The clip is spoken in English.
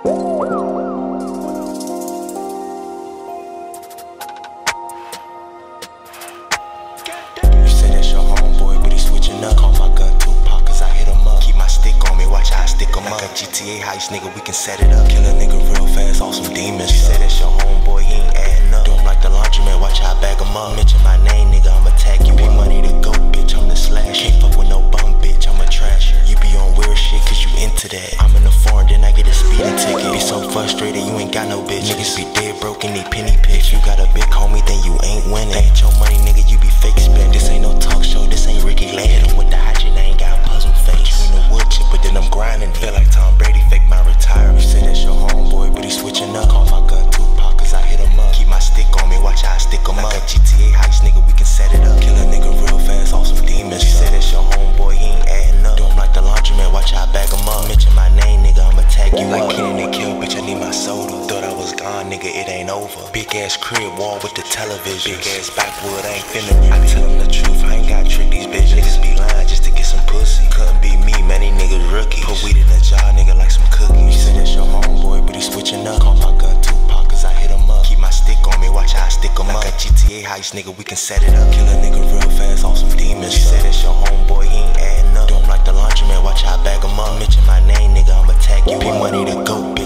GTA heist, nigga, we can set it up. Kill a nigga real fast, all some demons. She said that's your homeboy, he ain't adding up. Do him like the laundromat, watch how I bag him up. Mention my name, nigga, I'ma tag you. PMoney to go, bitch, I'm the slash. Can't fuck with no bum, bitch, I'm a trasher. You be on weird shit, cause you into that. I'm in the foreign, then I get a speeding ticket. Be so frustrated, you ain't got no bitch. Niggas be dead broke and need penny picks. You got a big homie, then you ain't winning. Ain't your money, nigga, you be fake spend. This ain't no talk show, this ain't Ricky Lay. Hit him with the hot shit, I ain't got a puzzle face. You in the wood chip, but then I'm grinding. Feel like Tom Brady, fake my retirement. You say that's your homeboy, but he switching up. Call my gun Tupac, cause I hit him up. Keep my stick on me, watch how I stick him up. Like a GTA heist, nigga, we can set it up. Kill a nigga real fast, all some demons. You say that's your homeboy, he ain't adding up. Do him like the laundromat, watch how I bag him up. Mention my name, nigga, I'ma tag you like up. Like Kenny and Kill, bitch, I need my soda. Thought I was gone, nigga, it ain't over. Big ass crib, wall with the television. Big ass backwood, I ain't finna. I tell him the truth, I ain't gotta trick these bitches. Niggas be lying just to get some pussy. Couldn't be me, man, these niggas rookies. Put weed in the jar, nigga, like some cookies. You say that's your homeboy, but he switching up. Call my gun Tupac, cause I hit him up. Keep my stick on me, watch how I stick him up. Like a GTA heist, nigga, we can set it up. Kill a nigga real fast, all some demons. You say that's your homeboy, he ain't adding up. Do him like the laundromat, watch how I bag him up. Mention my name, nigga, I'ma tag you. PMoney to go.